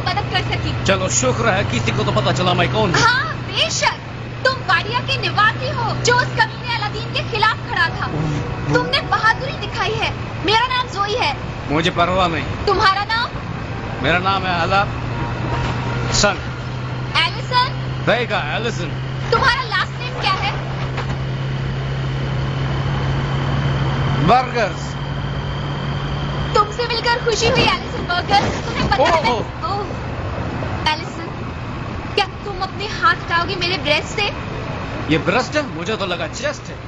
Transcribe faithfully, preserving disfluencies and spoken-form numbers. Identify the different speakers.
Speaker 1: मदद कर सकी।
Speaker 2: चलो शुक्र है किसी को तो पता चला मैं कौन हूँ।
Speaker 1: हाँ बेशक, तुम वाडिया के निवासी हो जो उस कमीने अलादीन के खिलाफ खड़ा था। तुमने बहादुरी दिखाई है। मेरा नाम जोई है।
Speaker 2: मुझे परवाह नहीं।
Speaker 1: तुम्हारा नाम?
Speaker 2: मेरा नाम है अला सन।
Speaker 1: एलिसन?
Speaker 2: रहेगा एलिसन।
Speaker 1: तुम्हारा लास्ट नेम क्या है?
Speaker 2: बर्गर्स।
Speaker 1: तुमसे मिलकर खुशी हुई एलिसन बर्गर्स। तुम्हें पता है मैं... ओह एलिसन, क्या तुम अपने हाथ हटाओगे मेरे ब्रेस्ट से?
Speaker 2: ये ब्रेस्ट है? मुझे तो लगा चेस्ट है।